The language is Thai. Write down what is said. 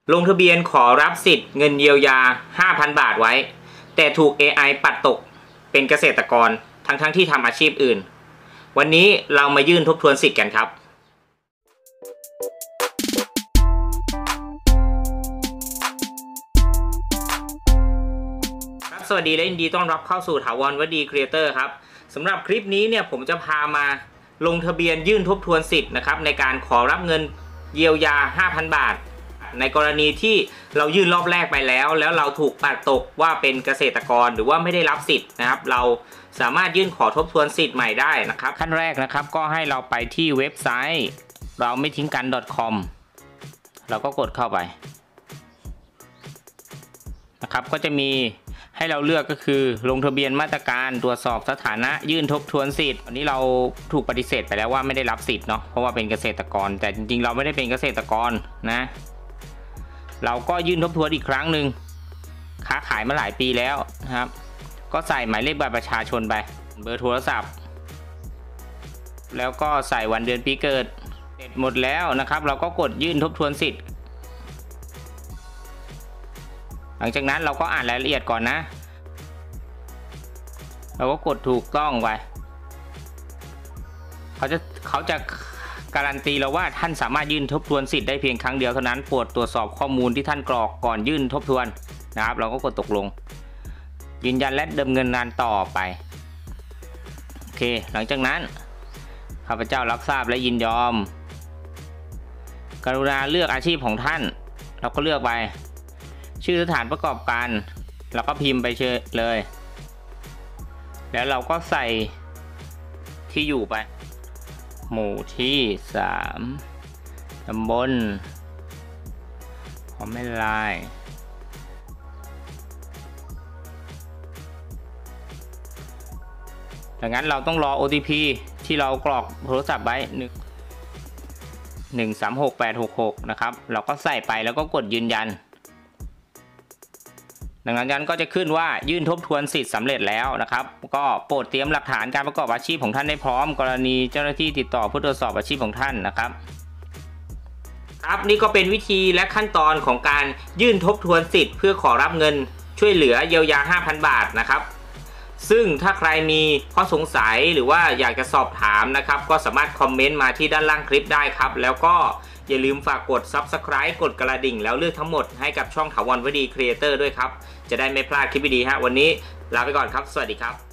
ลงทะเบียนขอรับสิทธิ์เงินเยียวยา 5,000 บาทไว้แต่ถูก AI ปัดตกเป็นเกษตรกรทั้งที่ทำอาชีพอื่นวันนี้เรามายื่นทบทวนสิทธิ์กันครับสวัสดีและยินดีต้อนรับเข้าสู่ถาวรวดีครีเอเตอร์ครับสำหรับคลิปนี้เนี่ยผมจะพามาลงทะเบียนยื่นทบทวนสิทธิ์นะครับในการขอรับเงินเยียวยา 5,000 บาทในกรณีที่เรายื่นรอบแรกไปแล้วเราถูกปัดตกว่าเป็นเกษตรกรหรือว่าไม่ได้รับสิทธิ์นะครับเราสามารถยื่นขอทบทวนสิทธิ์ใหม่ได้นะครับขั้นแรกนะครับก็ให้เราไปที่เว็บไซต์เราไม่ทิ้งกัน .com เราก็กดเข้าไปนะครับก็จะมีให้เราเลือกก็คือลงทะเบียนมาตรการตรวจสอบสถานะยื่นทบทวนสิทธิ์อันนี้เราถูกปฏิเสธไปแล้วว่าไม่ได้รับสิทธิ์เนาะเพราะว่าเป็นเกษตรกรแต่จริงๆเราไม่ได้เป็นเกษตรกรนะเราก็ยื่นทบทวนอีกครั้งหนึ่งค้าขายมาหลายปีแล้วนะครับก็ใส่หมายเลขบัตรประชาชนไปเบอร์โทรศัพท์แล้วก็ใส่วันเดือนปีเกิดเสร็จหมดแล้วนะครับเราก็กดยื่นทบทวนสิทธิ์หลังจากนั้นเราก็อ่านรายละเอียดก่อนนะเราก็กดถูกต้องไปเขาจะการันตีเราว่าท่านสามารถยื่นทบทวนสิทธิ์ได้เพียงครั้งเดียวเท่านั้นโปรดตรวจสอบข้อมูลที่ท่านกรอกก่อนยื่นทบทวนนะครับเราก็กดตกลงยืนยันและดำเนินงานต่อไปโอเคหลังจากนั้นข้าพเจ้ารับทราบและยินยอมกรุณาเลือกอาชีพของท่านเราก็เลือกไปชื่อสถานประกอบการเราก็พิมพ์ไปเลยแล้วเราก็ใส่ที่อยู่ไปหมู่ที่3ตำบลหอมแม่ลายดังนั้นเราต้องรอ OTP ที่เรากรอกโทรศัพท์ไว้1366866นะครับเราก็ใส่ไปแล้วก็กดยืนยันดังนั้นก็จะขึ้นว่ายื่นทบทวนสิทธิ์สำเร็จแล้วนะครับก็โปรดเตรียมหลักฐานการประกอบอาชีพของท่านได้พร้อมกรณีเจ้าหน้าที่ติดต่อเพื่อตรวจสอบอาชีพของท่านนะครับครับนี่ก็เป็นวิธีและขั้นตอนของการยื่นทบทวนสิทธิ์เพื่อขอรับเงินช่วยเหลือเยียวยา 5,000 บาทนะครับซึ่งถ้าใครมีข้อสงสัยหรือว่าอยากจะสอบถามนะครับก็สามารถคอมเมนต์มาที่ด้านล่างคลิปได้ครับแล้วก็อย่าลืมฝากกด Subscribe กดกระดิ่งแล้วเลือกทั้งหมดให้กับช่องถาวรวดีครีเอเตอร์ด้วยครับจะได้ไม่พลาดคลิปดีๆฮะวันนี้ลาไปก่อนครับสวัสดีครับ